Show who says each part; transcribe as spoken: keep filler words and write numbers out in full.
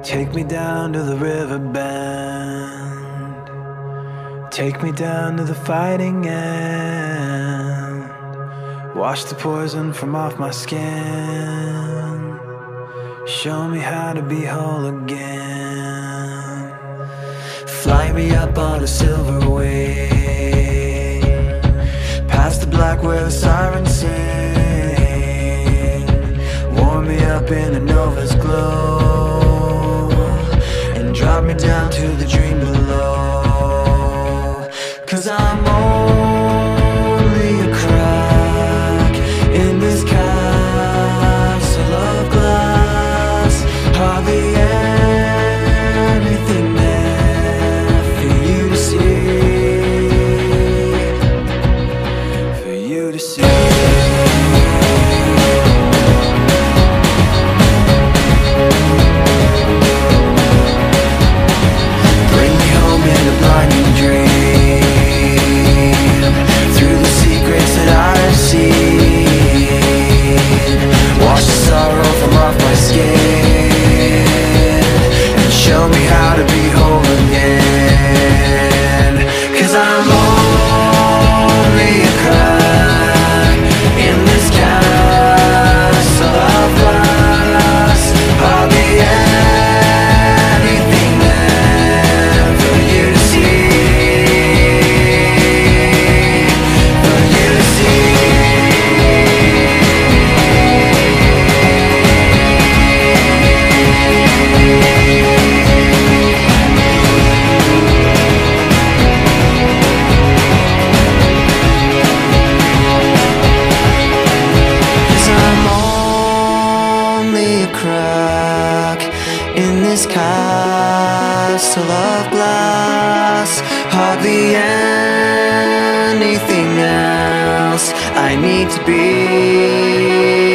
Speaker 1: Take me down to the river bend, take me down to the fighting end. Wash the poison from off my skin, show me how to be whole again. Fly me up on a silver wing, past the black where the sirens sing. Warm me up in a nova's glow, and drop me down to the dream below. 'Cause I'm only a crack in this castle of glass. Hardly anything there for you to see, for you to see. Crack in this castle of glass. Hardly anything else I need to be.